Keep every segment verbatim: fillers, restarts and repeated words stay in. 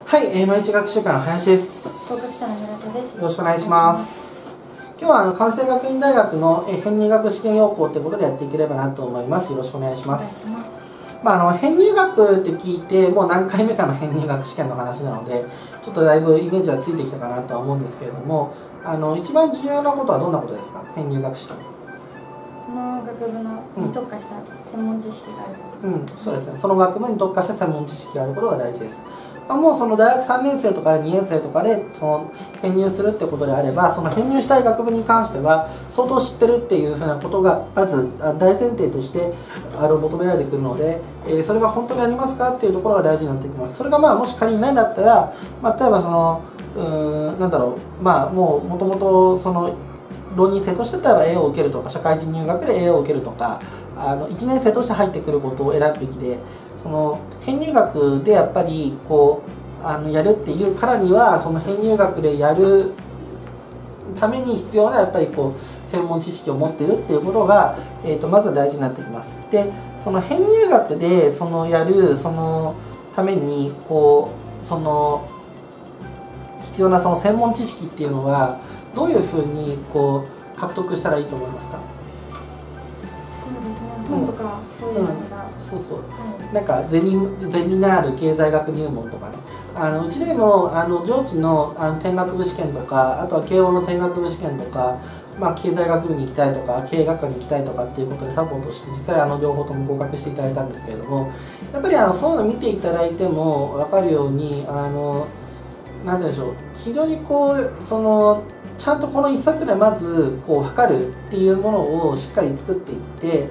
はい、えー、毎日学習会の林です。 合格者の村田です。 よろしくお願いします。今日はあの関西学院大学の編入学試験要項ということでやっていければなと思います。よろしくお願いします。まあ、あの編入学って聞いてもう何回目かの編入学試験の話なのでちょっとだいぶイメージはついてきたかなとは思うんですけれども、あの一番重要なことはどんなことですか？編入学試験。 その学部のに特化した専門知識があること。 うん、うん、そうですね。その学部に特化した専門知識があることが大事です。もうその大学さんねん生とかにねん生とかでその編入するってことであれば、その編入したい学部に関しては相当知ってるっていうふうなことがまず大前提としてあの求められてくるので、えー、それが本当にありますかっていうところが大事になってきます。それがまあもし仮にないんだったら、まあ、例えばそのうーんなんだろう、まあもうもともとその浪人生として例えば エー を受けるとか、社会人入学で エー を受けるとか、あのいちねん生として入ってくることを選ぶべきで、その編入学でやっぱりこうあのやるっていうからには、その編入学でやるために必要なやっぱりこう専門知識を持っているっていうことが、えー、とまず大事になってきます。でその編入学でそのやるそのためにこうその必要なその専門知識っていうのはどういうふうにこう獲得したらいいと思いますか？ そうですね、本とかそういうのが、うん、 そうそう、はい、なんかゼミゼミナール経済学入門とかね、あのうちでもあの上智のあの天学部試験とか、あとは慶応の天学部試験とか、まあ、経済学部に行きたいとか経営学科に行きたいとかっていうことでサポートして実際あの両方とも合格していただいたんですけれども、やっぱりあのそういうのを見ていただいても分かるように、あのなんて言うんでしょう、非常にこうそのちゃんとこのいっさつでまずこう測るっていうものをしっかり作っていって、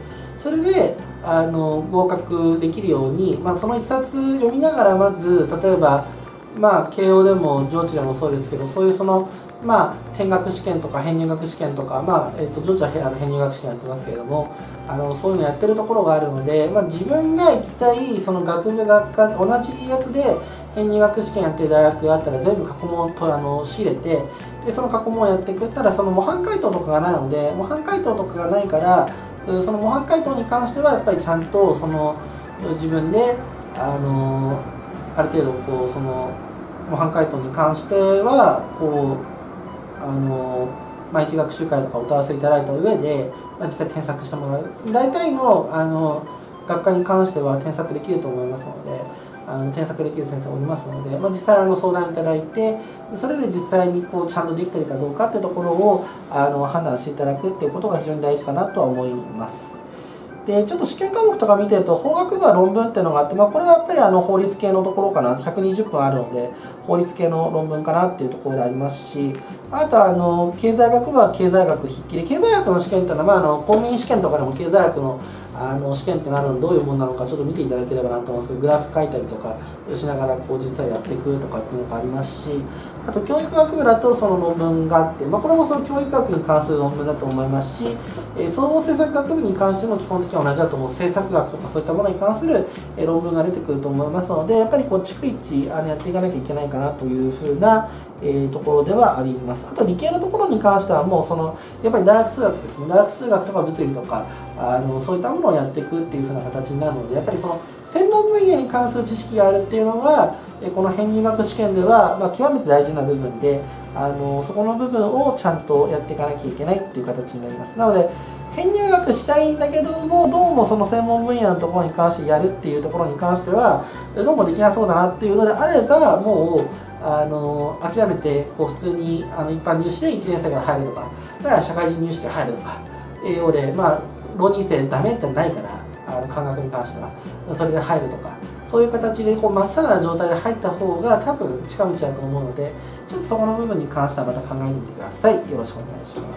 それであの合格できるように、まあ、そのいっさつ読みながらまず例えば、まあ、慶応でも上智でもそうですけど、そういうそのまあ転学試験とか編入学試験とか、まあえー、と上智は編入学試験やってますけれども、あのそういうのやってるところがあるので、まあ、自分が行きたいその学部学科同じやつで編入学試験やってる大学があったら全部過去問とあの仕入れて、でその過去問をやってくったらその模範解答とかがないので、模範解答とかがないからその模範解答に関してはやっぱりちゃんとその自分であのある程度こうその模範解答に関してはこうあの毎日学習会とかお問い合わせいただいた上で、まあ、実際添削してもらう。大体のあの学科に関しては添削できると思いますので、あの添削できる先生おりますので、まあ、実際あの相談いただいて、それで実際にこうちゃんとできてるかどうかっていうところをあの判断していただくっていうことが非常に大事かなとは思います。でちょっと試験科目とか見てると法学部は論文っていうのがあって、まあ、これはやっぱりあの法律系のところかな、ひゃくにじゅっぷんあるので法律系の論文かなっていうところでありますし、あとはあの経済学部は経済学筆記で、経済学の試験っていうのは、まあ、あの公務員試験とかでも経済学のあの試験ってなるのでどういうものなのかちょっと見ていただければなと思うんですけど、グラフ書いたりとかしながらこう実際やっていくとかっていうのがありますし、あと教育学部だとその論文があって、まあ、これもその教育学に関する論文だと思いますし、えー、総合政策学部に関しても基本的には同じだと思う政策学とかそういったものに関する、えー、論文が出てくると思いますので、やっぱりこう逐一あのやっていかなきゃいけないかなというふうなえー、ところではあります。あと理系のところに関してはもうそのやっぱり大学数学ですね、大学数学とか物理とかあのそういったものをやっていくっていうふうな形になるので、やっぱりその専門分野に関する知識があるっていうのがこの編入学試験では、まあ、極めて大事な部分で、あのそこの部分をちゃんとやっていかなきゃいけないっていう形になります。なので編入学したいんだけども、どうもその専門分野のところに関してやるっていうところに関してはどうもできなそうだなっていうのであれば、もうあの諦めてこう普通にあの一般入試でいちねん生から入るとか、だから社会人入試で入るとか、栄養で、まあ、浪人生ダメってないから、あの感覚に関してはそれで入るとか、そういう形でこうまっさらな状態で入った方が多分近道だと思うので、ちょっとそこの部分に関してはまた考えてみてください。よろしくお願いします。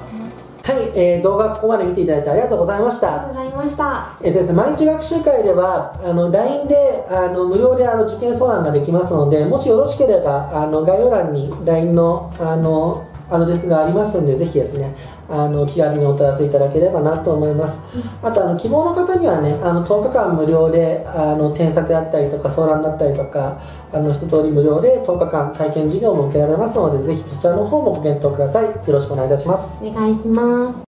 はい、えー、動画ここまで見ていただいてありがとうございました。 ありがとうございました。 えーですね、毎日学習会ではあの ライン であの無料であの受験相談ができますので、もしよろしければあの概要欄に ライン のあのアドレスがありますので、ぜひですねあの気軽にお問い合わせいただければなと思います。うん、あとあの希望の方にはね、あのとおかかん無料であの添削だったりとか相談だったりとか、あの一通り無料でとおかかん体験授業も受けられますので、ぜひそちらの方もご検討ください。よろしくお願いいたします。 お願いします。